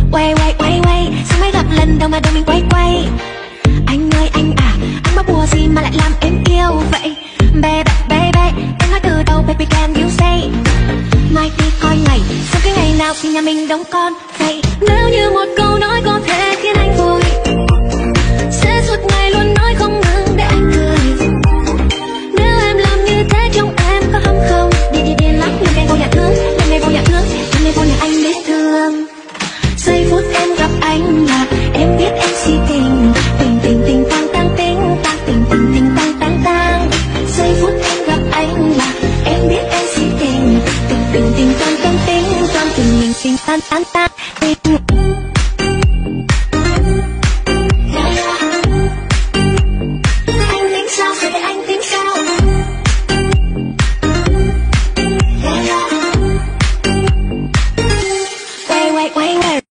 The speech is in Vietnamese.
Quay quay quay quay, sao mới gặp lần đầu mà đầu mình quay quay. Anh ơi anh à, anh có bùa gì mà lại làm em yêu vậy? Baby baby, em nói từ đầu baby can you say. Mai đi coi ngày, sau cái ngày nào thì nhà mình đóng con vậy. Nếu như một câu nói có thể khiến anh vui, sẽ suốt ngày luôn nói không ngừng để anh cười. Nếu em làm như thế trong em có hâm không? Đi đi điên lắm, lần ngày vô nhà thương, lần ngày vô nhà thương, lần ngày vô nhà anh biết thương. Giây phút em gặp anh là em biết em si tình, tình tình tình tang tang tình tang tình tình tình tang tang tang. Giây phút em gặp anh là em biết em si tình, tình tình tình tang tang tình tang tình mình tình tan tan tan tình. Anh tính sao rồi để anh tính sao? Quay quay quay quay.